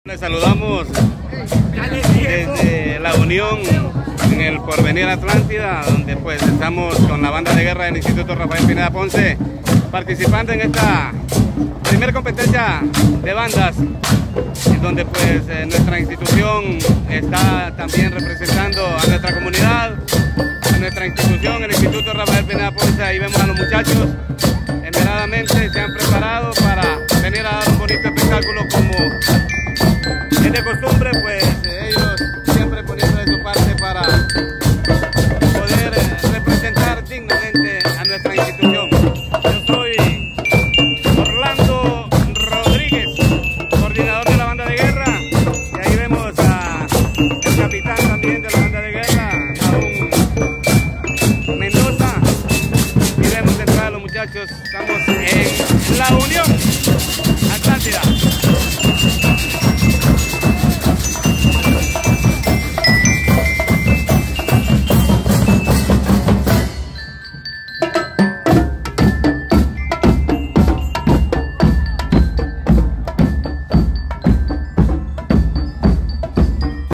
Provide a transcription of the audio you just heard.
Les saludamos desde la Unión en el Porvenir Atlántida, donde pues estamos con la banda de guerra del Instituto Rafael Pineda Ponce, participando en esta primera competencia de bandas, en donde pues nuestra institución está también representando a nuestra comunidad, a nuestra institución, el Instituto Rafael Pineda Ponce. Ahí vemos a los muchachos, esmeradamente se han preparado para venir a dar un bonito espectáculo como